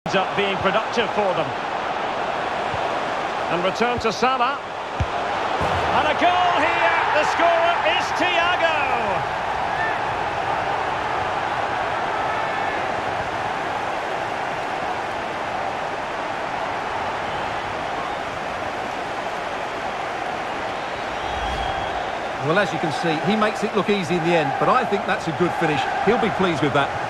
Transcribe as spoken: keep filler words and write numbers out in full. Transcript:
ends up being productive for them. And return to Salah. And a goal here. The scorer is Thiago. Well, as you can see, he makes it look easy in the end, but I think that's a good finish. He'll be pleased with that.